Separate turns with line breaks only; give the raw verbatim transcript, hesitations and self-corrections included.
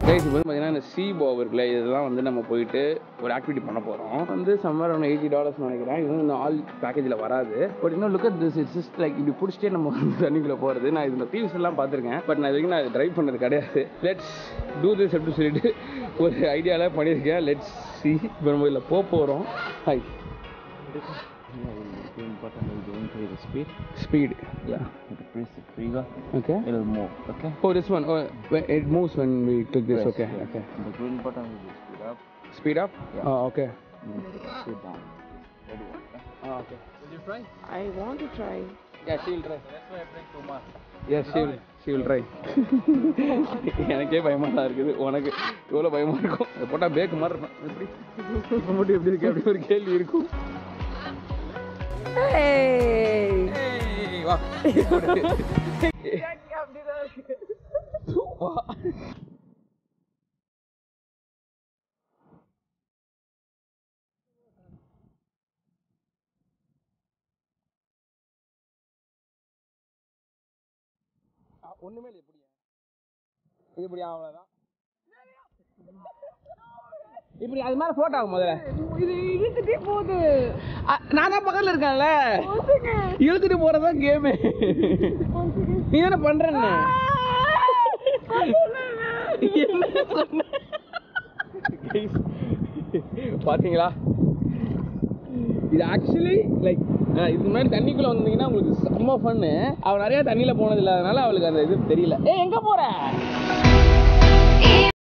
Guys இப்போ வந்து பார்த்தீங்கன்னா இந்த சீ பாவ் இருக்குல்ல இதெல்லாம் வந்து நம்ம போயிட்டு ஒரு ஆக்டிவிட்டி பண்ண போகிறோம். வந்து சம்மர் ஒன்று எயிட்டி டாலர்ஸ் நினைக்கிறேன். இது வந்து இந்த ஆல் பேக்கேஜில் வராது. பட் இன்னும் look at this it's just like இப்படி பிடிச்சிட்டே நம்ம வந்து தண்ணிக்குள்ளே போகிறது. நான் இந்த டிவிஸ் எல்லாம் பார்த்துருக்கேன். பட் நான் இது வரைக்கும் நான் ட்ரைவ் பண்ணது கிடையாது. லெட்ஸ் டூ திஸ் அப்படின்னு சொல்லிட்டு ஒரு ஐடியாவில் பண்ணியிருக்கேன். லெட்ஸ் சி இப்போ நம்ம இதில் போக போகிறோம். Hi the speed speed yeah you press the trigger okay it'll move okay oh this one oh it moves when we click this press, okay yeah. Okay the green button will speed up speed up yeah. Oh okay speed down ready okay oh okay will you try
I want to try
yeah she will try
that's why I bring Kumar
yes she will she will try எனக்கே பயமா தான் இருக்குது உனக்கு எவ்வளவு பயமா இருக்கும் அது போட்டா பேக் மாதிரி இருக்கும் எப்படி மட்டும் எப்படி இருக்கு அப்படி ஒரு கேள்வி இருக்கும்
hey
hey வா வா ஒண்ணுமே இல்லை இப்படியா இது இப்படி அவ்வளோதான் இப்படி அது மேலே ஃப்ளோட் ஆகும் முதல்ல
இது இழுத்துட்டே போகுது
நான் தான் பக்கத்தில் இருக்கேன்ல இழுத்துட்டு போகிறதான் கேமு நீ தானே பண்ணுறேன்னு பார்த்தீங்களா இது ஆக்சுவலி லைக் இதுக்கு முன்னாடி தண்ணிக்குள்ளே வந்தீங்கன்னா உங்களுக்கு செம்ம ஃபன்னு. அவள் நிறையா தண்ணியில் போனது இல்லாதனால அவளுக்கு அந்த இது தெரியல. ஏ எங்கே போகிற